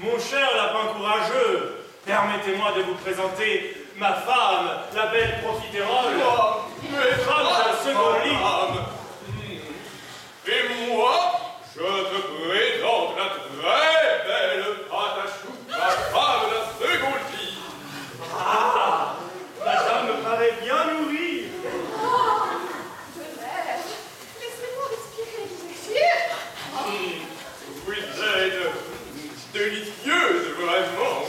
Mon cher lapin courageux, permettez-moi de vous présenter ma femme, la belle profiterole. Mais femme d'un second lit. Et moi, je te présente la très belle pâte à choux, la femme d'un second lit. Ah, madame me paraît bien nourrie. Oh, de l'air. Laissez-moi respirer, disais-je. Vous êtes délicieuse, vraiment.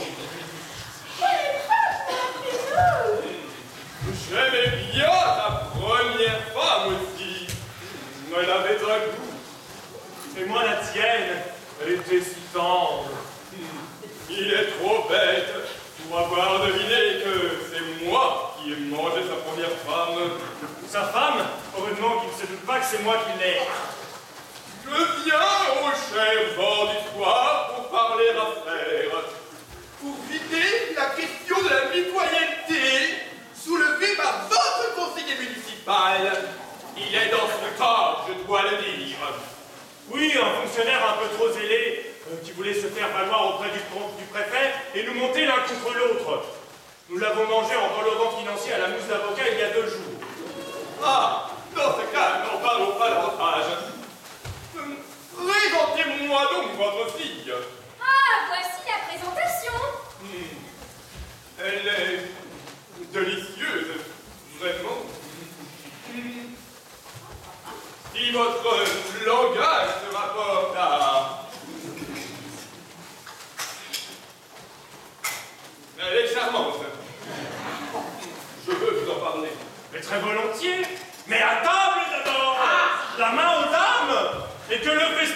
J'aimais bien ta première femme aussi. Elle avait un goût. Et moi la tienne, elle était si tendre. Il est trop bête pour avoir deviné que c'est moi qui ai mangé sa première femme. Sa femme, heureusement qu'il ne se doute pas que c'est moi qui l'ai. Je viens au cher vent du soir pour parler affaires. Pour vider la question de la mitoyenneté soulevée par votre conseiller municipal. Il est dans son corps, je dois le dire. Oui, un fonctionnaire un peu trop zélé, qui voulait se faire valoir auprès du préfet et nous monter l'un contre l'autre. Nous l'avons mangé en relevant financier à la mousse d'avocat il y a 2 jours. Ah, dans ce cas, n'en parlons pas davantage. Présentez-moi donc votre fille. Ah, voici la présentation. Elle est délicieuse, vraiment. Si votre langage se rapporte à... Elle est charmante. Je veux vous en parler. Mais très volontiers. Mais à table d'abord. La main aux dames. Et que le festin